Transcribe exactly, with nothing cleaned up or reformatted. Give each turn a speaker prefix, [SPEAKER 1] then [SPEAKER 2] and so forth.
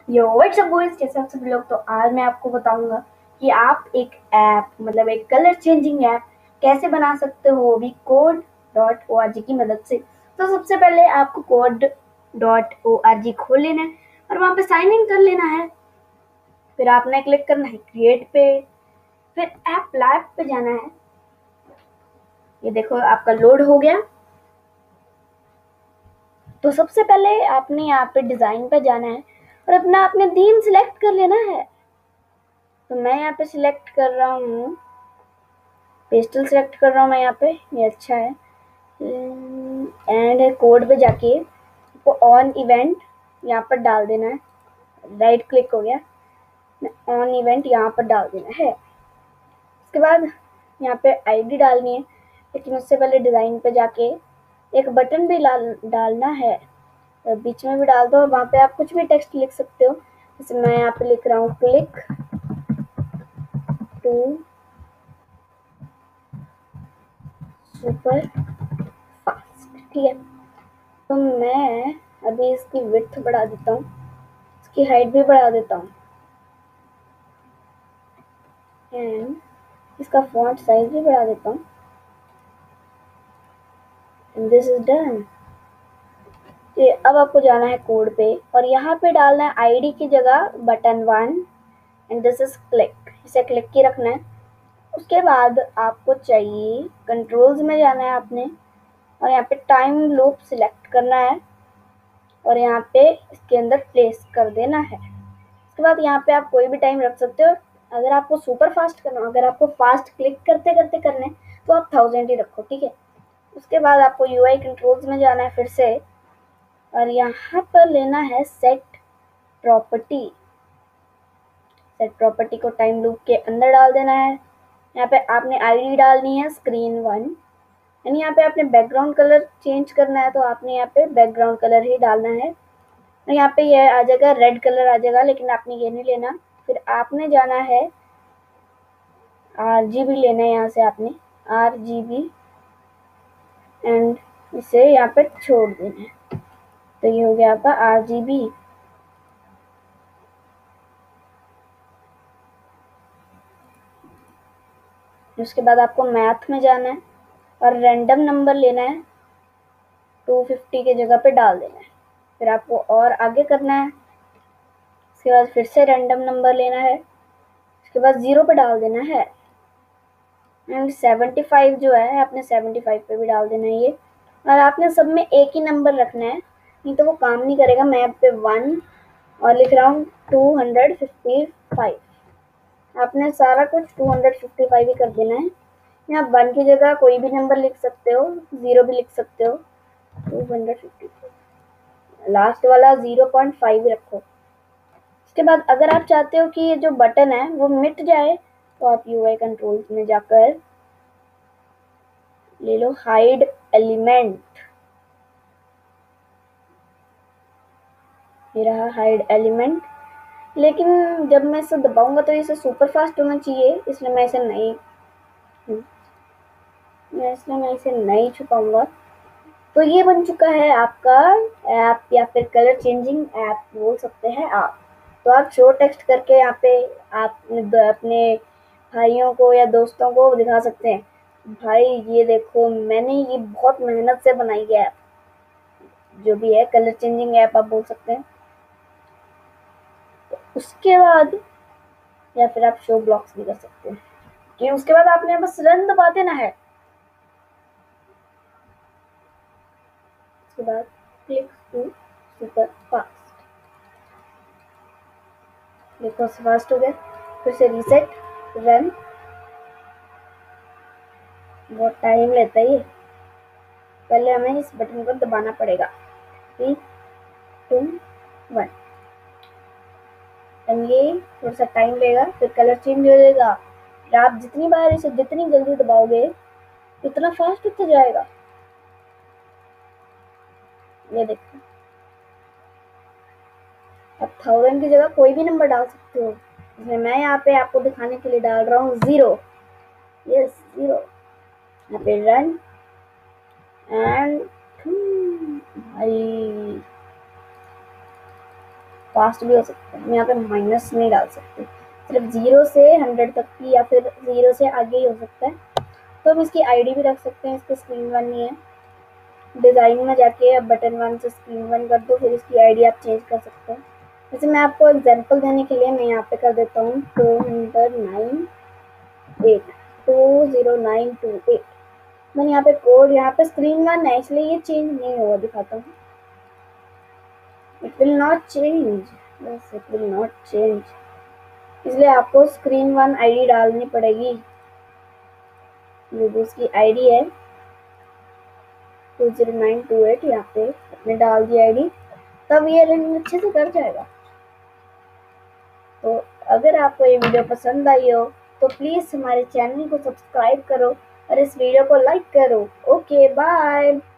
[SPEAKER 1] यो WhatsApp boys, कैसे आप सभी लोग। तो आज मैं आपको बताऊंगा कि आप एक ऐप मतलब एक कलर चेंजिंग ऐप कैसे बना सकते हो, वो भी code dot O R G की मदद से। तो सबसे पहले आपको code dot O R G खोल लेना है और वहां पे साइन इन कर लेना है। फिर आपने क्लिक करना है क्रिएट पे, फिर ऐप लैब पे जाना है। ये देखो आपका लोड हो गया। तो सबसे पहले आपने यहाँ पे डिजाइन पे जाना है और अपना आपने थीम सिलेक्ट कर लेना है। तो मैं यहाँ पे सिलेक्ट कर रहा हूँ, पेस्टल सेलेक्ट कर रहा हूँ मैं यहाँ पे, ये अच्छा है। एंड कोड पे जाके आपको ऑन इवेंट यहाँ पर डाल देना है। राइट क्लिक हो गया, ऑन इवेंट यहाँ पर डाल देना है। उसके बाद यहाँ पे आईडी डालनी है, लेकिन उससे पहले डिज़ाइन पे जाके एक बटन भी डालना है। तो बीच में भी डाल दो और वहाँ पे आप कुछ भी टेक्स्ट लिख सकते हो। जैसे मैं यहाँ पे लिख रहा हूँ क्लिक टू सुपर फास्ट, ठीक है। तो मैं अभी इसकी विड्थ बढ़ा देता हूँ, इसकी हाइट भी बढ़ा देता हूँ एंड इसका फॉन्ट साइज भी बढ़ा देता हूँ। And this is done. तो अब आपको जाना है कोड पे और यहाँ पे डालना है आईडी की जगह button one and this is click, इसे क्लिक की रखना है। उसके बाद आपको चाहिए कंट्रोल्स में जाना है आपने और यहाँ पे टाइम लूप सिलेक्ट करना है और यहाँ पे इसके अंदर प्लेस कर देना है। उसके बाद यहाँ पे आप कोई भी टाइम रख सकते हो। अगर आपको सुपर फास्ट करना हो, अगर आपको फास्ट क्लिक करते करते करने, तो आप थाउजेंड ही रखो, ठीक है। उसके बाद आपको यू आई कंट्रोल्स में जाना है फिर से और यहाँ पर लेना है सेट प्रॉपर्टी। सेट प्रॉपर्टी को टाइम लूप के अंदर डाल देना है। यहाँ पे आपने आईडी डालनी है स्क्रीन वन एंड यहाँ पे आपने बैकग्राउंड कलर चेंज करना है, तो आपने यहाँ पे बैकग्राउंड कलर ही डालना है। और यहाँ पे ये आ जाएगा रेड कलर आ जाएगा, लेकिन आपने ये नहीं लेना। फिर आपने जाना है आर जी बी लेना है, यहाँ से आपने आर जी बी एंड इसे यहाँ पे छोड़ देना है। तो ये हो गया आपका आर जी बी। उसके बाद आपको मैथ में जाना है और रैंडम नंबर लेना है, टू फिफ्टी के जगह पे डाल देना है। फिर आपको और आगे करना है। उसके बाद फिर से रैंडम नंबर लेना है, उसके बाद ज़ीरो पे डाल देना है एंड सेवेंटी फाइव जो है आपने सेवेंटी फाइव पे भी डाल देना है ये। और आपने सब में एक ही नंबर रखना है, नहीं तो वो काम नहीं करेगा। मैं पे वन और लिख रहा हूँ टू हंड्रेड फिफ्टी फाइव। आपने सारा कुछ टू हंड्रेड फिफ्टी फाइव ही कर देना है। यहाँ वन की जगह कोई भी नंबर लिख सकते हो, ज़ीरो भी लिख सकते हो। टू हंड्रेड फिफ्टी लास्ट वाला ज़ीरो पॉइंट फाइव रखो। उसके बाद अगर आप चाहते हो कि ये जो बटन है वो मिट जाए, तो आप यू आई कंट्रोल्स में जाकर ले लो हाइड एलिमेंट। ये रहा हाइड एलिमेंट। लेकिन जब मैं इसे दबाऊंगा तो इसे सुपर फास्ट होना चाहिए, इसलिए मैं इसे नहीं मैं इसलिए मैं इसे नहीं छुपाऊंगा। तो ये बन चुका है आपका ऐप, या फिर कलर चेंजिंग ऐप बोल सकते हैं आप। तो आप शो टेक्स्ट करके यहाँ पे आप अपने भाइयों को या दोस्तों को दिखा सकते हैं, भाई ये देखो मैंने ये बहुत मेहनत से बनाई है ऐप। जो भी है कलर चेंजिंग ऐप आप बोल सकते हैं। तो उसके बाद या फिर आप शो ब्लॉक्स भी कर सकते हैं कि उसके बाद आपने बस रन दबा देना है। उसके बाद क्लिक टू सुपर फास्ट, देखो फास्ट हो गया। फिर से रीसेट रन, बहुत टाइम लेता है ये। पहले हमें इस बटन को दबाना पड़ेगा, थ्री टू वन एंड ये थोड़ा सा टाइम लेगा, फिर कलर चेंज हो जाएगा। आप जितनी बार इसे जितनी जल्दी दबाओगे उतना फास्ट होता जाएगा। ये देखो अब थाउजेंड की जगह कोई भी नंबर डाल सकते हो। इसमें मैं यहाँ पे आपको दिखाने के लिए डाल रहा हूँ जीरो। Yes zero. यहाँ पे रन एंड भाई फास्ट भी हो सकता है। हम यहाँ पे माइनस नहीं डाल सकते, सिर्फ जीरो से हंड्रेड तक की या फिर जीरो से आगे ही हो सकता है। तो हम इसकी आईडी भी रख सकते हैं। इसकी स्क्रीन वन नहीं है, डिज़ाइन में जाके अब बटन वन से स्क्रीन वन कर दो, फिर इसकी आईडी आप चेंज कर सकते हैं। जैसे मैं आपको एग्जांपल देने के लिए मैं यहाँ पे कर देता हूँ two hundred nine eight two zero nine two eight. मैंने यहाँ पे कोड, यहाँ पे स्क्रीन वन है इसलिए ये चेंज नहीं होगा, दिखाता हूँ। इट विल नॉट चेंज, बस इट विल नॉट चेंज, इसलिए आपको स्क्रीन वन आईडी डालनी पड़ेगी। ये जो इसकी आईडी है two zero nine two eight, यहाँ पे आपने डाल दी आईडी, तब ये रनिंग अच्छे से कर जाएगा। तो अगर आपको ये वीडियो पसंद आई हो तो प्लीज़ हमारे चैनल को सब्सक्राइब करो और इस वीडियो को लाइक करो। Okay bye.